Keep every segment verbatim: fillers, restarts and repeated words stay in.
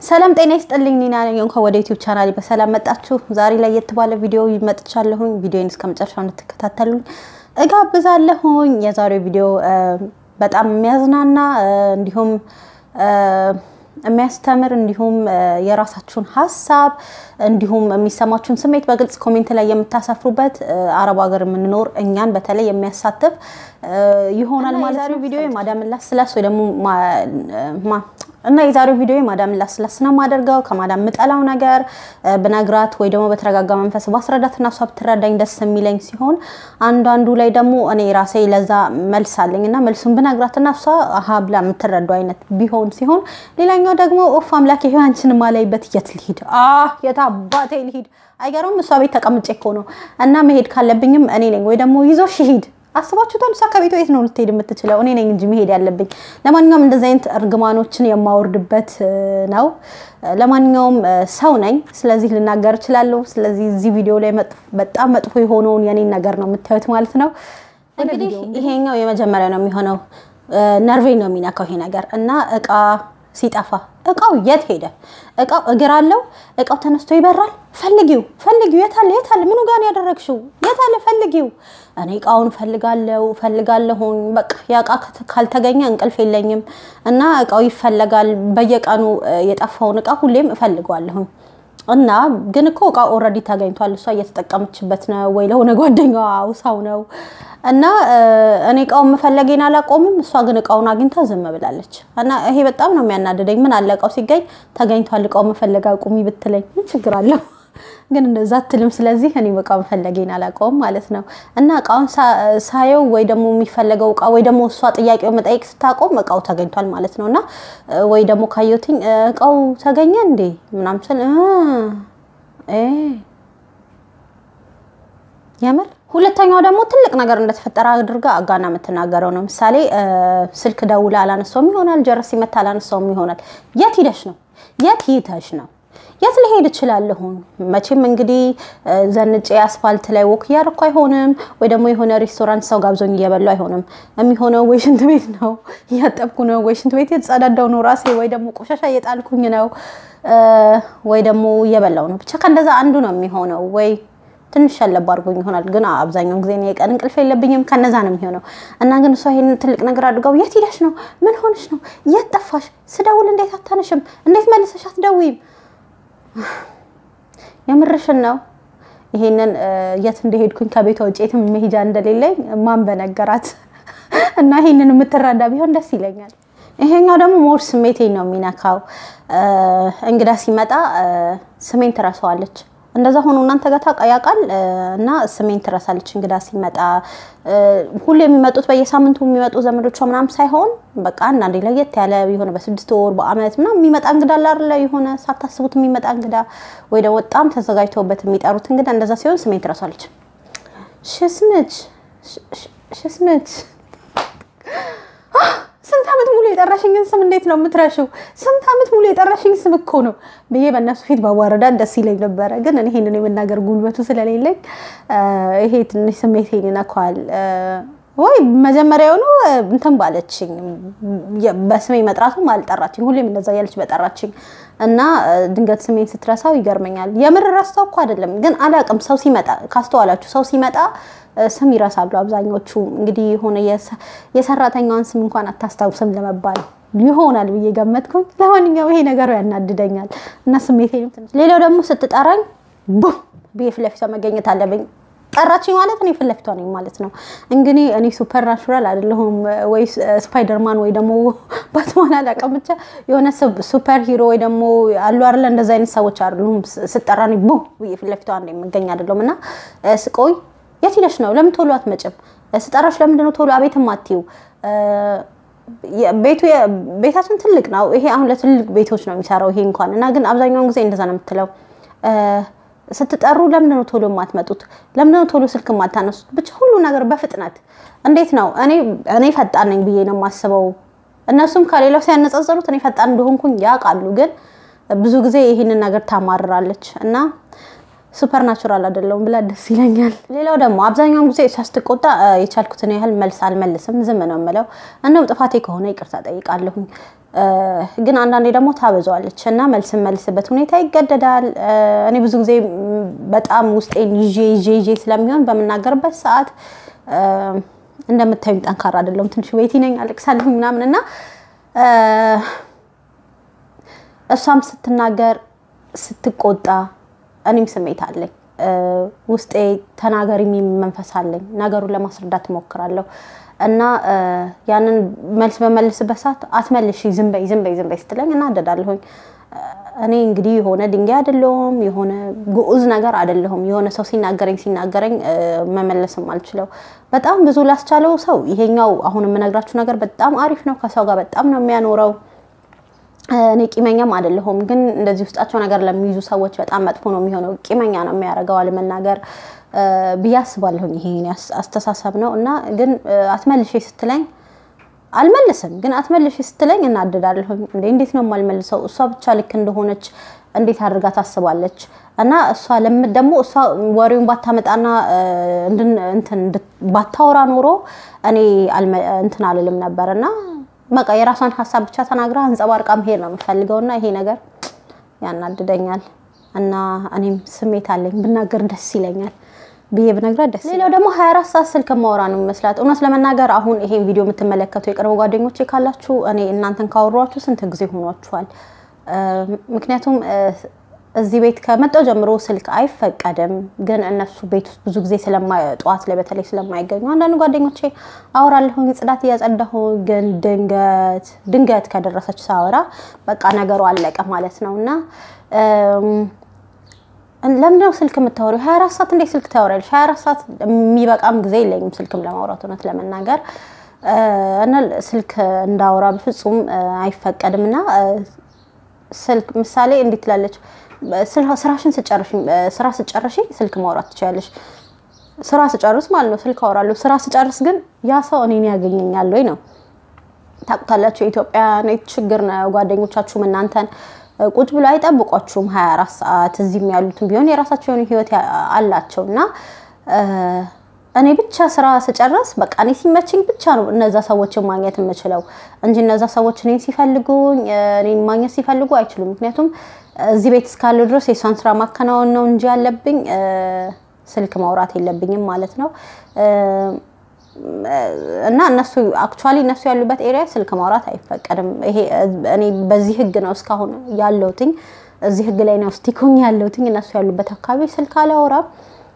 ሰላም ጤና ይስጥልኝ ኒና ነኝ እንኳን ወደ YouTube ቻናሌ በሰላም መጣችሁ ዛሬ ላይ የተባለ ቪዲዮ ይመጥቻለሁኝ ቪዲዮን እስከመጨረሻው እንድትከታተሉኝ እጋብዛለሁኝ የዛሬው ቪዲዮ በጣም የሚያዝናና እንዲሁም የሚያስተምር እንዲሁም የራሳችሁን ሐሳብ እንዲሁም የሚሰማችሁን ስሜት በግልጽ ኮሜንት ላይ የምታሳፍሩበት አረብ ሀገር የምንኖር እኛን በተለይ የሚያሳትፍ ይሆናል ማለት ነው ቪዲዮ ማዳም ላስላስ ወይ ደግሞ እና የዛሬው ቪዲዮ ማዳም ላስላስ ነው ማደርጋው ከማዳም ምጠላው ነገር በነግራት ወይ ደግሞ በተረጋጋ መንፈስ ባስረዳትና ሷብ ትረዳኝ ደስ የሚለኝ ሲሆን አንድ አንዱ ላይ ደግሞ እኔ ራሴ ለዛ መልስ አለኝና መልሱን በነግራትና ሷ አሃብላ ምትረዳው አይነት ቢሆን ሲሆን ሌላኛው ደግሞ ኦፍ አምላክ ይሄ አንቺን ማላይበት የት ልሂድ አህ የታባቴ ልሂድ አይገርም እሷ ቤት ተቀምጬ እኮ ነው እና መሄድ ካለብኝም እኔ ነኝ ወይ ደግሞ ይዞሽ ይሄድ አስባችሁታል ሳከቤቱ የት ነው ልትሄድ የምትችለው እኔ ነኝ እንጂ መሄድ ያለብኝ ለማንኛውም እንደዚህ አይነት እርግማኖችን የማወርድበት ነው ለማንኛውም ሰው ነኝ ስለዚህ ልናገር እችላለሁ ስለዚህ እዚህ ቪዲዮ ላይ በጣም መጥፎ የሆነውን የኔን ነገር ነው የምታዩት ማለት ነው እንግዲህ ይሄኛው የመጀመሪያው ነው የሚሆነው ነርቬ ነው የሚናካው ይሄ ነገር እና እቃ ሲጣፋ እቃው የት ሄደ እቃው እግር አለው እቃው ተነስቶ ይበራል ፈልጊው ፈልጊው የታለ የታለ ምኑ ጋር ያደረግሽው የታለ ፈልጊው እኔ እቃውን ፈልጋለሁ ፈልጋለሁ በቃ ያቃ ካልተገኘ እንቅልፍ የለኝም እና እቃው ይፈልጋል በየቀኑ የጣፋውን እቃ ሁሌም እፈልጋለሁ እና ግን እኮ እቃ ኦሬዲ ታገኝቷል እሷ እየተጠቀመችበት ነው ወይ ለሆነ ጓደኛዋ አውሳው ነው እና እኔ እቃው መፈለጌን አላቆምም እሷ ግን እቃውን አግኝታ ዝም ብላለች እና ይሄ በጣም ነው የሚያናደደኝ ምን አለቀው ሲገኝ ተገኝቷል እቃው መፈለጋ ቁሚ ብትለኝ ምን ችግር አለው ግን እንደዛ አትልም ስለዚህ እኔ እቃው መፈለጌን አላቆም ማለት ነው እና እቃውን ሳየው ወይ ደግሞ የሚፈልገው እቃ ወይ ደግሞ እሷ ጥያቄው መጠየቅ ስታቆም እቃው ተገኝቷል ማለት ነውና ወይ ደግሞ ካየሁትኝ እቃው ተገኘ እንዴ ምናምን ስለ እ ያመር ሁለተኛው ደግሞ ትልቅ ነገር እንደተፈጠረ አድርጋ አጋና መተናገረው ነው ምሳሌ ስልክ ደውላ አላነሳውም ይሆናል ጀርሲ መታ አላነሳውም ይሆናል የት ሄደሽ ነው የት ሄደሽ ነው የት ልሄድ እችላለሁ መቼም እንግዲህ ዘንጬ አስፋልት ላይ ወክ ያርኩ አይሆንም ወይ ደግሞ የሆነ ሬስቶራንት ሰው ጋብዞኝ እየበላው አይሆንም የሚሆነው ወይ ሽንት ቤት ነው ያጠብኩ ነው ወይ ሽንት ቤት የተጸዳዳው ነው ራሴ ወይ ደግሞ ቆሻሻ እየጣልኩኝ ነው ወይ ደግሞ እየበላው ነው ብቻ ከእንደዛ አንዱ ነው የሚሆነው ወይ ትንሽ ያለብ አርጎኝ ይሆናል ግን አብዛኛው ጊዜ ነው የቀን እንቅልፍ የለብኝም ከነዛ ነው የሚሆነው እና ግን እሷ ይሄን ትልቅ ነገር አድርጋው የት ሄደሽ ነው ምን ሆነሽ ነው የት ጠፋሽ ስደውል እንዴት አታነሽም እንዴት መልሰሽ አትደውይም የምርሽን ነው ይሄንን የት እንደሄድኩኝ ከቤቷ ወጪትም መሄጃ እንደሌለኝ ማን በነገራት እና ይሄንን የምትራዳ ቢሆን ደስ ይለኛል ይሄኛው ደግሞ ሞር ስሜቴን ነው የሚነካው እንግዳ ሲመጣ ስሜን ትራሳዋለች እንደዛ ሆኖ እናንተ ጋር ታቃያቃል እና ስሜን ትራሳለች እንግዳ ሲመጣ ሁሌ የሚመጡት በየሳምንቱ የሚመጡ ዘመዶቿ ምናም ሳይሆን በቃ አንዳንዴ ለየት ያለ የሆነ በስድስት ወር በአመት ምናም የሚመጣ እንግዳ አይደለ የሆነ ሳታስቡት የሚመጣ እንግዳ ወይ ደግሞ በጣም ተዘጋጅተውበት የሚጠሩት እንግዳ እንደዛ ሲሆን ስሜን ትራሳለች ሽስምች ሽስምች ስንት አመት ሙሉ የጠራሽኝ ስም እንዴት ነው የምትረሺው ስንት አመት ሙሉ የጠራሽኝ ስም እኮ ነው በየ በእነሱ ፊት ባዋረዳ ደስ ይለኝ ነበር ግን እኔ ይሄንን የመናገር ጉልበቱ ስለሌለኝ ይሄ ትንሽ ስሜቴን ይነካል ወይ መጀመሪያው ነው እንትን ባለችኝ በስሜ መጥራቱ ማልጠራችኝ ሁሌም እንደዛ ያለች በጠራችኝ እና ድንገት ስሜን ስትረሳው ይገርመኛል የምር ራስታው እኮ አይደለም ግን አላቅም ሰው ሲመጣ ካስተዋላችሁ ሰው ሲመጣ ስም ይራሳሉ አብዛኞቹ እንግዲህ ሆነ የሰራተኛውን ስም እንኳን አታስታውስም ለመባል ይሆናል ብዬ ገመትኩኝ ለማንኛውም ይሄ ነገር ያናድደኛል እና ስሜቴንም ትንሽ ሌላው ደግሞ ስትጠራኝ ቡ በፍለፊቷ መገኘት አለብኝ ጠራችኝ ማለት እኔ ፍለፊቷ ነኝ ማለት ነው እንግዲህ እኔ ሱፐር ናቹራል አይደለሁም ወይ ስፓይደርማን ወይ ደግሞ ባትማን አላቀም ብቻ የሆነ ሱፐር ሂሮ ወይ ደግሞ አሉ አይደል እንደዛ አይነት ሰዎች አይደሉም ስጠራኝ ቡ በፍለፊቷ ነኝ መገኛ አይደለምና ስቆይ የት ሄደሽ ነው ለምን ቶሎ አትመጭም ስጠራሽ ለምን ነው ቶሎ አቤትም አትዩ ቤቱ ቤታችን ትልቅ ነው ይሄ አሁን ለትልቅ ቤቶች ነው የሚሰራው ይሄ እንኳን እና ግን አብዛኛው ጊዜ እንደዛ ነው የምትለው ስትጠሩ ለምን ነው ቶሎ ማትመጡት ለምን ነው ቶሎ ስልክ ማታነሱት ብቻ ሁሉ ነገር በፍጥነት እንዴት ነው እኔ እኔ ፈጣን ነኝ ብዬ ነው ማስበው እነሱም ከሌላው ሲያነጻጽሩት እኔ ፈጣን እንደሆንኩኝ ያቃሉ ግን ብዙ ጊዜ ይሄንን ነገር ታማራለች እና ሱፐር ናቹራል አይደለም ብላ ደስ ይለኛል ሌላው ደግሞ አብዛኛው ጊዜ ሳስትቆጣ የቻልኩትን ያህል መልስ አልመልስም ዝም ነው የምለው እንደው ጥፋቴ ከሆነ ይቅርታ ጠይቃለሁ ግን አንዳንዴ ደግሞ ታበዛዋለች እና መልስ መልስበት ሁኔታ ይገደዳል እኔ ብዙ ጊዜ በጣም ውስጤን ይዤ ይዤ ይዤ ስለሚሆን በመናገርበት ሰዓት እንደምታዩኝ ጠንካራ አይደለም ትንሽ ወይቲ ነኝ አልቅሳለሁ ምናምንና እሷም ስትናገር ስትቆጣ እኔም ስሜት አለኝ ውስጤ ተናገሪ መንፈስ አለኝ ነገሩን ለማስረዳት ሞክራለሁ እና ያንን መልስ በመልስበት ሰዓት አትመልሺ ዝም በይ ዝም በይ ዝም በይ ስትለኝ እና አደዳለሁኝ እኔ እንግዲህ የሆነ ድንጋይ አይደለም የሆነ ጉኡዝ ነገር አይደለም የሆነ ሰው ሲናገረኝ ሲናገረኝ መመለስም አልችለው በጣም ብዙ ላስቻለው ሰው ይሄኛው አሁን የምነግራችሁ ነገር በጣም አሪፍ ነው ከሰው ጋር በጣም ነው የሚያኖረው እኔ ቂመኛም አይደለም ግን እንደዚህ ውስጣቸው ነገር ለሚይዙ ሰዎች በጣም መጥፎ ነው የሚሆነው ቂመኛ ነው የሚያረጋው አለመናገር ቢያስባለሁ ይሄ አስተሳሰብ ነው እና ግን አትመልሺ ስትለኝ አልመልስም ግን አትመልሺ ስትለኝ እና አደዳለሁ እንዴ እንዴት ነው ማልመልሰው እሷ ብቻ ልክ እንደሆነች እንዴት አድርጋ ታስባለች እና እሷ ለምን ደግሞ እሷ ወሬውን ባታመጣና እንትን ባታወራ ኖሮ እኔ እንትን አልልም ነበርና በቃ የራሷን ሐሳብ ብቻ ተናግራ አንጸባርቃ መሄድ ነው የምፈልገውና ይሄ ነገር ያናድደኛል እና እኔም ስሜት አለኝ ብናገር ደስ ይለኛል ብዬ ብነግራት ደስ ሌላው ደግሞ ሃያ አራት ሰዓት ስልክ ማውራ ነው መስላት እውነት ለመናገር አሁን ይሄን ቪዲዮ የምትመለከቱ የቅርብ ጓደኞቼ ካላችሁ እኔ እናንተን ካወራችሁ ስንት ጊዜ ሆኗችኋል ምክንያቱም እዚህ ቤት ከመጣው ጀምሮ ስልክ አይፈቀድም ግን እነሱ ቤት ውስጥ ብዙ ጊዜ ስለማይጧት ለበተለይ ስለማይገኙ አንዳንድ ጓደኞቼ አወራለሁ ጽዳት ያጸዳሁ ግን ድንገት ድንገት ከደረሰች ሳወራ በቃ ነገሩ አለቀ ማለት ነውና ለምንድነው ስልክ የምታወሪው ሃያ አራት ሰዓት እንዴ ስልክ ታወራለሽ ሃያ አራት ሰዓት የሚበቃም ጊዜ የለኝም ስልክም ለማውራት እውነት ለመናገር እና ስልክ እንዳወራ በፍጹም አይፈቀድምና ስልክ ምሳሌ እንዴት ትላለች ስራሽን ስጨርሽ ስራ ስጨርሽ ስልክ ማውራት ትችያለሽ ስራ ስጨርስ ማለት ነው ስልክ አወራለሁ ስራ ስጨርስ ግን ያ ሰው እኔን ያገኘኛል ወይ ነው ታውቃላችሁ ኢትዮጵያ ነው ችግር ነው ጓደኞቻችሁ እናንተን ቁጭ ብለው አይጠብቋችሁም ሃያ አራት ሰዓት እዚህም ያሉትም ቢሆን የራሳቸው የሆነ ህይወት አላቸውና እኔ ብቻ ስራ ስጨርስ በቃ እኔ ሲመችኝ ብቻ ነው እነዛ ሰዎችን ማግኘት የምችለው እንጂ እነዛ ሰዎች እኔን ሲፈልጉኝ እኔን ማግኘት ሲፈልጉ አይችሉም ምክንያቱም እዚህ ቤት እስካለ ድረስ የሷን ስራ ማከናወን ነው እንጂ ያለብኝ ስልክ ማውራት የለብኝም ማለት ነው እና እነሱ አክቹአሊ እነሱ ያሉበት ኤሪያ ስልክ ማውራት አይፈቀድም ይሄ እኔ በዚህ ህግ ነው እስካሁን ያለውትኝ እዚህ ህግ ላይ ነው ስቲኮኝ ያለውትኝ እነሱ ያሉበት አካባቢ ስልክ አላወራም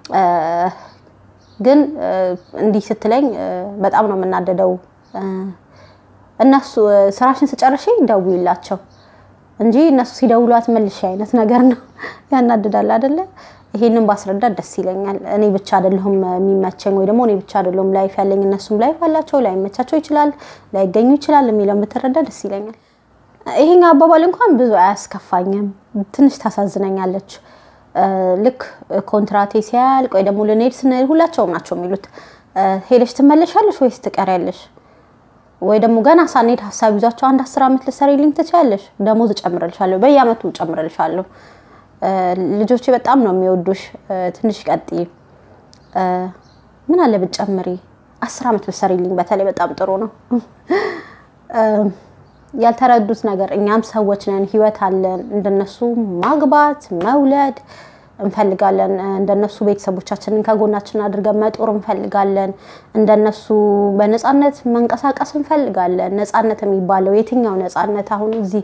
ግን እንዲህ ስትለኝ በጣም ነው የምናደደው እነሱ ስራሽን ስጨርሽ ደውይላቸው እንጂ እነሱ ሲደውሏት መልሽ አይነት ነገር ነው ያናደዳል አይደለ ይሄንን ባስረዳ ደስ ይለኛል እኔ ብቻ አይደለሁም የሚመቸኝ ወይ ደግሞ እኔ ብቻ አይደለሁም ላይፍ ያለኝ እነሱም ላይፍ አላቸው ላይ መቻቸው ይችላል ላይገኙ ይችላል የሚለው በተረዳ ደስ ይለኛል ይሄን አባባል እንኳን ብዙ አያስከፋኝም ትንሽ ታሳዝነኛለች ልክ ኮንትራቴ ሲያልቅ ወይ ደግሞ ለኔድ ስንል ሁላቸውም ናቸው የሚሉት ሄደሽ ትመለሻለሽ ወይስ ትቀሪያለሽ ወይ ደግሞ ገና ሳኔድ ሐሳብ ይዛቸው አንድ አስር አመት ለሰሪልኝ ትቻለሽ ደሞዝ ጨምረልሻለሁ በየአመቱ ጨምረልሻለሁ ልጆቼ በጣም ነው የሚወዱሽ ትንሽ ቀጥይ ምን አለ ብጨምሪ አስር አመት ለሰሪልኝ በተለይ በጣም ጥሩ ነው ያልተረዱት ነገር እኛም ሰዎች ነን ህይወት አለን እንደነሱ ማግባት መውለድ እንፈልጋለን እንደነሱ ቤተሰቦቻችንን ከጎናችን አድርገን መጦር እንፈልጋለን እንደነሱ በነጻነት መንቀሳቀስ እንፈልጋለን ነጻነት የሚባለው የትኛው ነጻነት አሁን እዚህ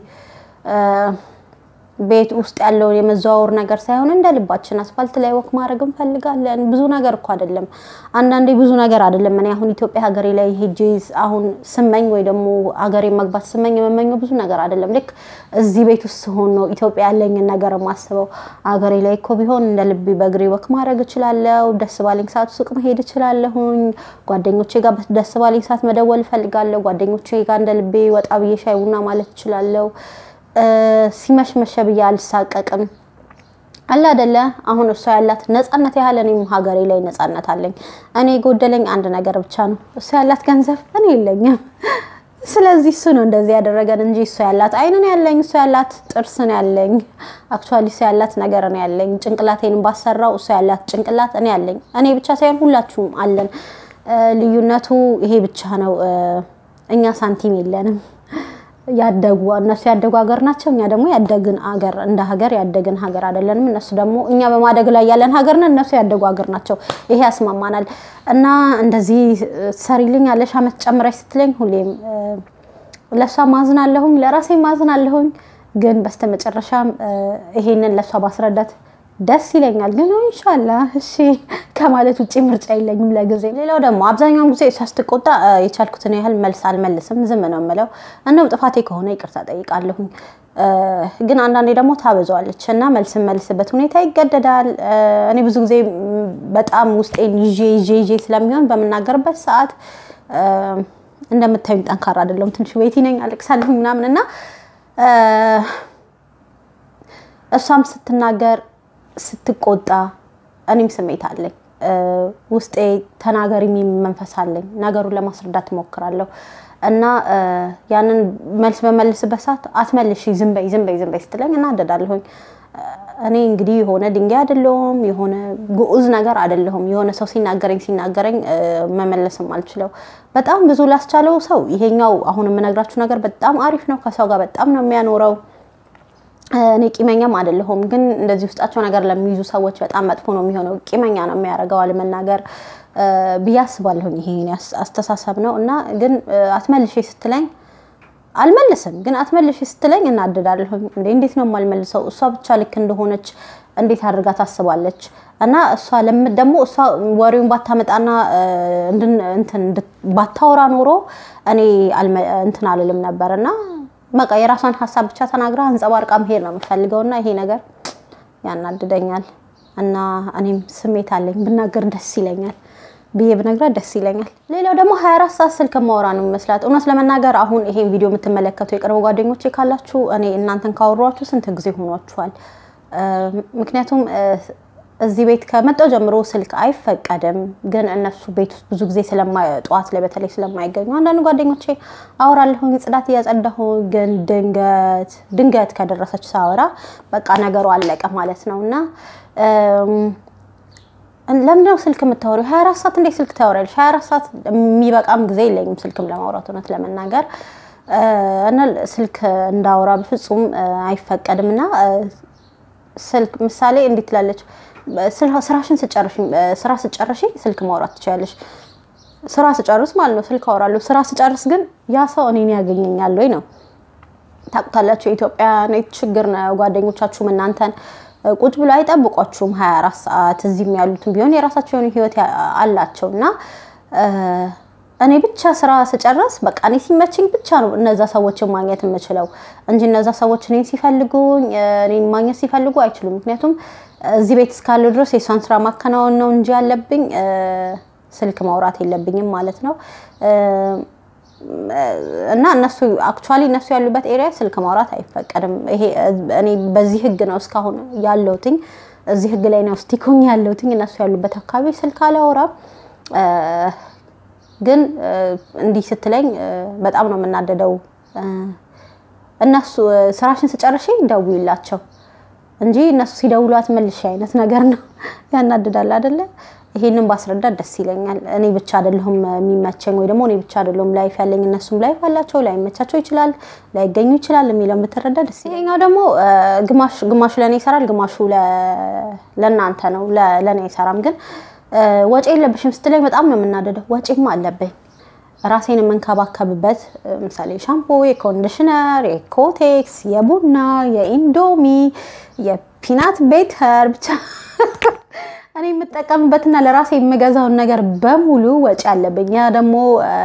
ቤት ውስጥ ያለው የመዛወር ነገር ሳይሆን እንደልባችን አስፋልት ላይ ወክ ማድረግ እንፈልጋለን ብዙ ነገር እኮ አይደለም አንዳንዴ ብዙ ነገር አይደለም እኔ አሁን ኢትዮጵያ ሀገሬ ላይ ሄጄ አሁን ስመኝ ወይ ደግሞ ሀገሬ መግባት ስመኝ መመኘው ብዙ ነገር አይደለም ልክ እዚህ ቤት ውስጥ ሆኖ ነው ኢትዮጵያ ያለኝ ነገር ማስበው ሀገሬ ላይ እኮ ቢሆን እንደልብ በግሬ ወክ ማድረግ እችላለሁ ደስ ባለኝ ሰዓት ሱቅ መሄድ እችላለሁኝ ጓደኞቼ ጋር ደስ ባለኝ ሰዓት መደወል እፈልጋለሁ ጓደኞቼ ጋር እንደልቤ ወጣ ብዬ ሻይ ቡና ማለት እችላለሁ ሲመሽ መሸብያ አልሳቀቅም አላ አይደለ አሁን እሷ ያላት ነጻነት ያህል እኔም ሀገሬ ላይ ነጻነት አለኝ እኔ ጎደለኝ አንድ ነገር ብቻ ነው እሷ ያላት ገንዘብ እኔ የለኝም ስለዚህ እሱ ነው እንደዚህ ያደረገን እንጂ እሱ ያላት አይን ነው ያለኝ እሱ ያላት ጥርስ ነው ያለኝ አክቹአሊ እሱ ያላት ነገር ነው ያለኝ ጭንቅላቴን ባሰራው እሱ ያላት ጭንቅላት እኔ ያለኝ እኔ ብቻ ሳይሆን ሁላችሁም አለን ልዩነቱ ይሄ ብቻ ነው እኛ ሳንቲም የለንም ያደጉ እነሱ ያደጉ ሀገር ናቸው እኛ ደግሞ ያደግን ሀገር እንደ ሀገር ያደግን ሀገር አይደለንም እነሱ ደግሞ እኛ በማደግ ላይ ያለን ሀገር ነን እነሱ ያደጉ ሀገር ናቸው ይሄ ያስማማናል እና እንደዚህ ሰሪልኝ አለሽ አመት ጨምረሽ ስትለኝ ሁሌም ለሷ ማዝናለሁኝ ለራሴ ማዝናለሁኝ ግን በስተመጨረሻም ይሄንን ለሷ ባስረዳት ደስ ይለኛል ግን ኢንሻአላህ እሺ ከማለት ውጪ ምርጫ የለኝም ለጊዜ ሌላው ደግሞ አብዛኛው ጊዜ ሳስተቆጣ የቻልኩትን ያህል መልስ አልመልስም ዝም ነው የምለው እና ጥፋቴ ከሆነ ይቅርታ ጠይቃለሁኝ ግን አንዳንዴ ደግሞ ታበዛዋለችና መልስ መልስበት ሁኔታ ይገደዳል እኔ ብዙ ጊዜ በጣም ውስጤን ይዤ ይዤ ይዤ ስለሚሆን በመናገርበት ሰዓት እንደምታዩኝ ጠንካራ አይደለም ትንሽ ወይቲ ነኝ አለቅሳለሁ ምናምንና እሷም ስትናገር ስትቆጣ እኔም ስሜት አለኝ ውስጤ ተናገሪም መንፈስ አለኝ ነገሩን ለማስረዳት ሞክራለሁ እና ያንን መልስ በመልስበት ሰዓት አትመልሺ ዝም በይ ዝም በይ ዝም በይ ስትለኝ እና አደዳለሁኝ እኔ እንግዲህ የሆነ ድንጋይ አይደለም የሆነ ጉኡዝ ነገር አይደለም የሆነ ሰው ሲናገረኝ ሲናገረኝ መመለስም አልችለው በጣም ብዙ ላስቻለው ሰው ይሄኛው አሁን የምነግራችሁ ነገር በጣም አሪፍ ነው ከሰው ጋር በጣም ነው የሚያኖረው እኔ ቂመኛም አይደለሁም ግን እንደዚህ ውስጣቸው ነገር ለሚይዙ ሰዎች በጣም መጥፎ ነው የሚሆነው ቂመኛ ነው የሚያረጋው አለመናገር ቢያስባለሁ ይሄ አስተሳሰብ ነው እና ግን አትመልሺ ስትለኝ አልመልስም ግን አትመልሺ ስትለኝ እናደዳለሁ እንዴ እንዴት ነው ማልመልሰው እሷ ብቻ ልክ እንደሆነች እንዴት አድርጋ ታስባለች እና እሷ ለምን ደሞ እሷ ወሬውን ባታመጣና እንትን ባታወራ ኖሮ እኔ እንትን አልልም ነበርና በቃ የራሷን ሐሳብ ብቻ ተናግራ አንጸባርቃ መሄድ ነው የምፈልገውና ይሄ ነገር ያናድደኛል እና እኔም ስሜት አለኝ ብናገር ደስ ይለኛል ብዬ ብነግራ ደስ ይለኛል ሌላው ደግሞ ሃያ አራት ሰዓት ስልክ ማውራ ነው መስላት እውነት ለመናገር አሁን ይሄን ቪዲዮ የምትመለከቱ የቅርብ ጓደኞቼ ካላችሁ እኔ እናንተን ካወራችሁ ስንት ጊዜ ሆኗችኋል ምክንያቱም እዚህ ቤት ከመጣው ጀምሮ ስልክ አይፈቀድም ግን እነሱ ቤት ውስጥ ብዙ ጊዜ ስለማይጧት ለበተለይ ስለማይገኙ አንዳንድ ጓደኞቼ አወራለሁኝ ጽዳት ያጸዳሁ ግን ድንገት ድንገት ከደረሰች ሳወራ በቃ ነገሩ አለቀ ማለት ነውና ለምንድነው ስልክ የምታወሪው ሃያ አራት ሰዓት እንዴ ስልክ ታወሪያለሽ ሃያ አራት ሰዓት የሚበቃም ጊዜ የለኝም ስልክም ለማውራት እውነት ለመናገር እና ስልክ እንዳወራ በፍጹም አይፈቀድምና ስልክ ምሳሌ እንዴት ላለች ስራሽን ስጨርሽ ስራ ስጨርሽ ስልክ ማውራት ትችያለሽ ስራ ስጨርስ ማለት ነው ስልክ አወራለሁ ስራ ስጨርስ ግን ያ ሰው እኔን ያገኘኛል ወይ ነው ታውቃላችሁ ኢትዮጵያ ነው ችግር ነው ጓደኞቻችሁም እናንተን ቁጭ ብለው አይጠብቋችሁም ሃያ አራት ሰዓት እዚህም ያሉትን ቢሆን የራሳቸው ህይወት አላቸውና እኔ ብቻ ስራ ስጨርስ በቃ እኔ ሲመችኝ ብቻ ነው እነዛ ሰዎችን ማግኘት የምችለው እንጂ እነዛ ሰዎች እኔን ሲፈልጉኝ እኔን ማግኘት ሲፈልጉ አይችሉም ምክንያቱም እዚህ ቤት እስካለው ድረስ የሷን ስራ ማከናወን ነው እንጂ ያለብኝ ስልክ ማውራት የለብኝም ማለት ነው እና እነሱ አክቹአሊ እነሱ ያሉበት ኤሪያ ስልክ ማውራት አይፈቀድም ይሄ እኔ በዚህ ህግ ነው እስካሁን ያለውትኝ እዚህ ህግ ላይ ነው ስቲኮኝ ያለውትኝ እነሱ ያሉበት አካባቢ ስልክ አላወራ ግን እንዲ ስትለኝ በጣም ነው መናደደው እነሱ ስራሽን ስጨርሽ ደውይላቸው እንጂ እነሱ ሲደውሏት መልሽ አይነት ነገር ነው ያናደዳል አይደለ ይሄንን ባስረዳ ደስ ይለኛል እኔ ብቻ አይደለሁም የሚመቸኝ ወይ ደግሞ እኔ ብቻ አይደለሁም ላይፍ ያለኝ እነሱም ላይፍ አላቸው ላይ መቻቸው ይችላል ላይ ገኙ ይችላል የሚለው በተረዳ ደስ ይለኛል ደግሞ ግማሽ ግማሹ ለኔ ይሰራል ግማሹ ለናንተ ነው ለኔ ይሰራም ግን ወጪ የለብሽም ስትለኝ በጣም ነው የምናደደው ወጪም አለብኝ ራሴን መንከባከብበት ምሳሌ ሻምፖ የኮንዲሽነር የኮቴክስ የቡና የኢንዶሚ የፒናት ቤተር ብቻ እኔ የምጠቀምበትና ለራሴ የምገዛው ነገር በሙሉ ወጪ አለብኝ ያ ደግሞ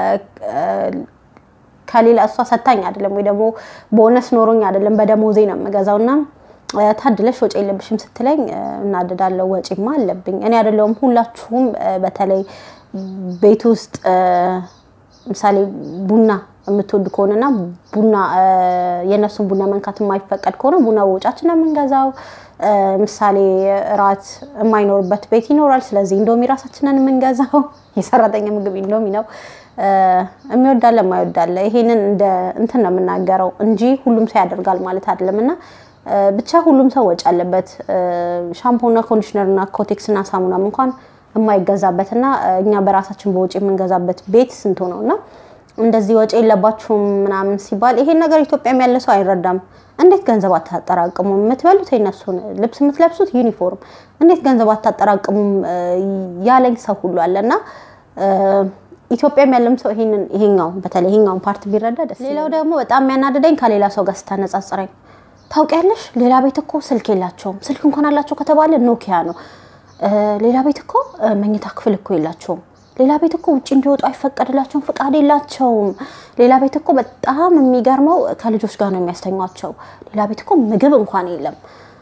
ከሌላ እሷ ሰታኝ አይደለም ወይ ደግሞ ቦነስ ኖሮኝ አይደለም በደሞዜ ነው የምገዛውና ታድለሽ ወጪ የለብሽም ስትለኝ እናደዳለው ወጪማ አለብኝ እኔ አይደለም ሁላችሁም በተለይ ቤት ውስጥ ምሳሌ ቡና የምትወድ ከሆነና ቡና የነሱን ቡና መንካት የማይፈቀድ ከሆነ ቡና ወጫችን ነው የምንገዛው ምሳሌ ራት የማይኖርበት ቤት ይኖራል ስለዚህ ኢንዶሚ ራሳችንን የምንገዛው የሰራተኛ ምግብ ኢንዶሚ ነው የሚወዳለ ማይወዳለ ይሄንን እንደ እንትን ነው የምናገረው እንጂ ሁሉም ሰው ያደርጋል ማለት አይደለምና ብቻ ሁሉም ሰው ወጭ አለበት ሻምፖና ኮንዲሽነርና ኮቴክስና ሳሙናም እንኳን የማይገዛበትና እኛ በራሳችን በወጪ የምንገዛበት ቤት ስንት ነውና እንደዚህ ወጪ የለባችሁም ምናምን ሲባል ይሄን ነገር ኢትዮጵያም ያለ ሰው አይረዳም እንዴት ገንዘብ አታጠራቅሙ የምትበሉት የነሱን ልብስ የምትለብሱት ዩኒፎርም እንዴት ገንዘብ አታጠራቅሙ ያለኝ ሰው ሁሉ አለና ኢትዮጵያም ያለም ሰው ይሄንን ይሄኛው በተለይ ይሄኛው ፓርት ቢረዳ ደስ ሌላው ደግሞ በጣም ያናደደኝ ከሌላ ሰው ጋር ስታነጻጽረኝ ታውቂያለሽ ሌላ ቤት እኮ ስልክ የላቸውም ስልክ እንኳን አላቸው ከተባለ ኖኪያ ነው ሌላ ቤት እኮ መኝታ ክፍል እኮ የላቸውም ሌላ ቤት እኮ ውጪ እንዲወጡ አይፈቀድላቸውም ፍቃድ የላቸውም ሌላ ቤት እኮ በጣም የሚገርመው ከልጆች ጋር ነው የሚያስተኛቸው ሌላ ቤት እኮ ምግብ እንኳን የለም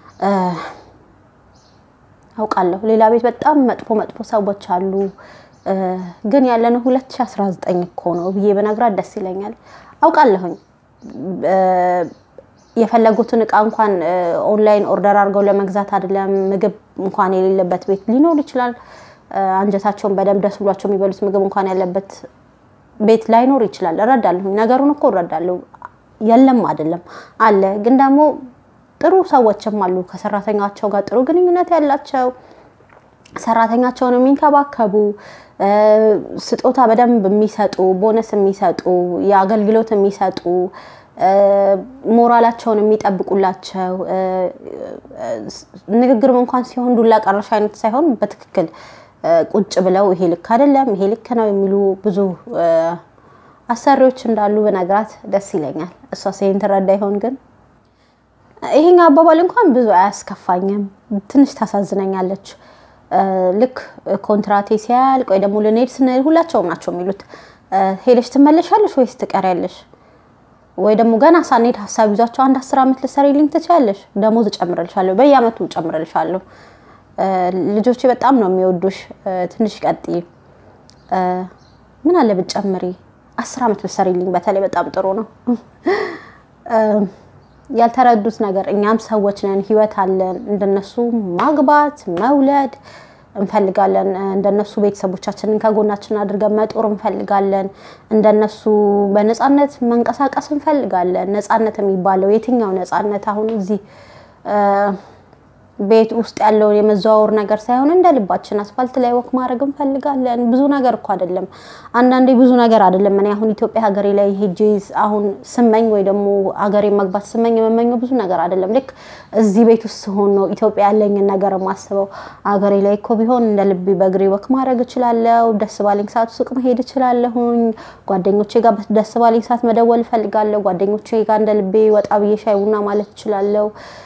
አውቃለሁ ሌላ ቤት በጣም መጥፎ መጥፎ ሰዎች አሉ ግን ያለነው ሁለት ሺህ አስራ ዘጠኝ እኮ ነው ብዬ በነግራት ደስ ይለኛል አውቃለሁኝ የፈለጉትን እቃ እንኳን ኦንላይን ኦርደር አድርገው ለመግዛት አይደለም ምግብ እንኳን የሌለበት ቤት ሊኖር ይችላል አንጀታቸውን በደም ደስ ብሏቸው የሚበሉት ምግብ እንኳን ያለበት ቤት ላይኖር ይችላል እረዳለሁ ነገሩን እኮ እረዳለሁ የለም አይደለም አለ ግን ደግሞ ጥሩ ሰዎችም አሉ ከሰራተኛቸው ጋር ጥሩ ግንኙነት ያላቸው ሰራተኛቸውን የሚንከባከቡ ስጦታ በደንብ የሚሰጡ ቦነስ የሚሰጡ ያገልግሎት የሚሰጡ ሞራላቸውን የሚጠብቁላቸው ንግግርም እንኳን ሲሆን ዱላ ቀረሽ አይነት ሳይሆን በትክክል ቁጭ ብለው ይሄ ልክ አይደለም ይሄ ልክ ነው የሚሉ ብዙ አሰሪዎች እንዳሉ በነግራት ደስ ይለኛል እሷ ሲን ተረዳ ይሆን ግን ይሄን አባባል እንኳን ብዙ አያስከፋኝም ትንሽ ታሳዝነኛለች ልክ ኮንትራቴ ሲያልቅ ወይ ደግሞ ለኔድ ስንል ሁላቸውም ናቸው የሚሉት ሄለሽ ትመለሻለሽ ወይስ ትቀሪያለሽ ወይ ደግሞ ገና ሳኔድ ሐሳብ ይዛቸው አንድ አስር አመት ለሰሪልኝ ትቻለሽ ደሞዝ ጨምረልሻለሁ በየአመቱ ጨምረልሻለሁ ልጆቼ በጣም ነው የሚወዱሽ ትንሽ ቀጥይ ምን አለ ብጨምሪ አስር አመት ለሰሪልኝ በተለይ በጣም ጥሩ ነው ያልተረዱት ነገር እኛም ሰዎች ነን ህይወት አለን እንደነሱ ማግባት መውለድ እንፈልጋለን እንደነሱ ቤተሰቦቻችንን ከጎናችን አድርገን መጦር እንፈልጋለን እንደነሱ በነጻነት መንቀሳቀስ እንፈልጋለን ነጻነት የሚባለው የትኛው ነጻነት አሁን እዚህ ቤት ውስጥ ያለው የመዛወር ነገር ሳይሆን እንደልባችን አስፋልት ላይ ወክ ማድረግ እንፈልጋለን ብዙ ነገር እኮ አይደለም አንዳንዴ ብዙ ነገር አይደለም እኔ አሁን ኢትዮጵያ ሀገሬ ላይ ሄጄ አሁን ስመኝ ወይ ደግሞ ሀገሬ መግባት ስመኝ የመመኘው ብዙ ነገር አይደለም ልክ እዚህ ቤት ውስጥ ሆኖ ነው ኢትዮጵያ ያለኝ ነገር ማስበው ሀገሬ ላይ እኮ ቢሆን እንደልቤ በእግሬ ወክ ማድረግ እችላለሁ ደስ ባለኝ ሰዓት ሱቅ መሄድ እችላለሁኝ ጓደኞቼ ጋር ደስ ባለኝ ሰዓት መደወል ፈልጋለሁ ጓደኞቼ ጋር እንደልቤ ወጣ ብዬ ሻይ ቡና ማለት እችላለሁ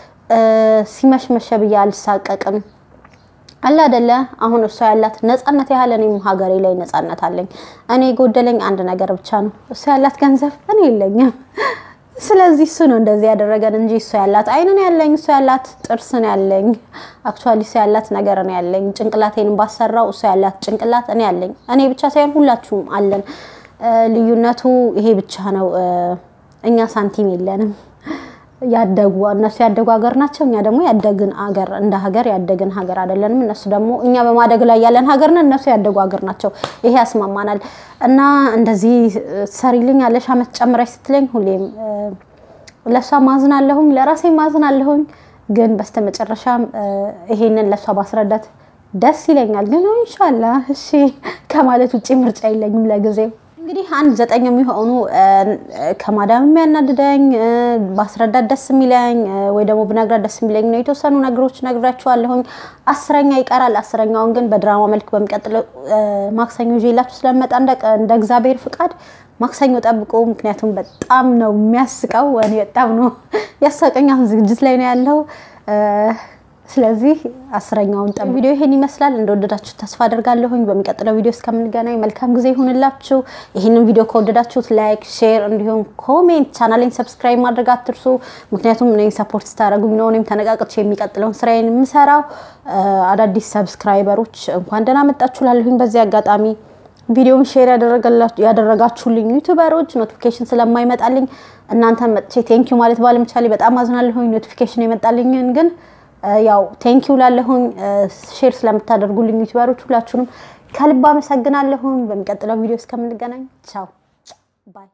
ሲመሽመሽ በያ አልሳቀቅም አላ አይደለ አሁን እሷ ያላት ነጻነት ያህል እኔም ሀገሬ ላይ ነጻነት አለኝ እኔ ጎደለኝ አንድ ነገር ብቻ ነው እሷ ያላት ገንዘብ እኔ የለኝም ስለዚህ እሱ ነው እንደዚህ ያደረገን እንጂ እሷ ያላት አይነን ያለኝ እሷ ያላት ጥርስን ያለኝ አክቹአሊ እሷ ያላት ነገር ነው ያለኝ ጭንቅላቴን ባሰራው እሷ ያላት ጭንቅላት እኔ ያለኝ እኔ ብቻ ሳይሆን ሁላችሁም አለን ልዩነቱ ይሄ ብቻ ነው እኛ ሳንቲም የለንም ያደጉ እነሱ ያደጉ ሀገር ናቸው እኛ ደግሞ ያደግን ሀገር እንደ ሀገር ያደግን ሀገር አይደለንም እነሱ ደግሞ እኛ በማደግ ላይ ያለን ሀገር ነን እነሱ ያደጉ ሀገር ናቸው ይሄ ያስማማናል እና እንደዚህ ሰሪልኝ አለሽ አመት ጨምረሽ ስትለኝ ሁሌም ለሷ ማዝናለሁኝ ለራሴ ማዝናለሁኝ ግን በስተመጨረሻም ይሄንን ለሷ ባስረዳት ደስ ይለኛል ግን ኢንሻአላህ እሺ ከማለት ውጪ ምርጫ የለኝም ለጊዜው እንግዲህ አንድ ዘጠኝ የሚሆኑ ከማዳም የሚያናድደኝ ባስረዳት ደስ የሚለኝ ወይ ደግሞ ብነግራት ደስ የሚለኝ ነው የተወሰኑ ነገሮች ነግራችኋለሁኝ አስረኛ ይቀራል አስረኛውን ግን በድራማ መልክ በሚቀጥለው ማክሰኞ ይዤላችሁ ስለመጣ እንደ እግዚአብሔር ፍቃድ ማክሰኞ ጠብቁ ምክንያቱም በጣም ነው የሚያስቀው እኔ በጣም ነው ያሳቀኝ አሁን ዝግጅት ላይ ነው ያለው ስለዚህ አስረኛውን ጠብ ቪዲዮ ይሄን ይመስላል እንደወደዳችሁ ተስፋ አደርጋለሁኝ በሚቀጥለው ቪዲዮ እስከምንገናኝ መልካም ጊዜ ይሁንላችሁ ይሄንን ቪዲዮ ከወደዳችሁት ላይክ ሼር እንዲሁም ኮሜንት ቻናሌን ሰብስክራይብ ማድረግ አትርሱ ምክንያቱም እኔ ሰፖርት ስታደርጉኝ ነው እኔም ተነቃቅቼ የሚቀጥለውን ስራዬን የምሰራው አዳዲስ ሰብስክራይበሮች እንኳን ደህና መጣችሁ ላለሁኝ በዚህ አጋጣሚ ቪዲዮውን ሼር ያደረጋላችሁ ያደረጋችሁልኝ ዩቲዩበሮች ኖቲፊኬሽን ስለማይመጣልኝ እናንተ መጥቼ ቴንኪው ማለት ባለምቻሌ በጣም አዝናለሁኝ ኖቲፊኬሽን ይመጣልኝን ግን ያው ቴንኪው ላለሁኝ ሼር ስለምታደርጉልኝ ዩቲዩበሮች ሁላችሁንም ከልብ አመሰግናለሁ በሚቀጥለው ቪዲዮ እስከምንገናኝ ቻው ባይ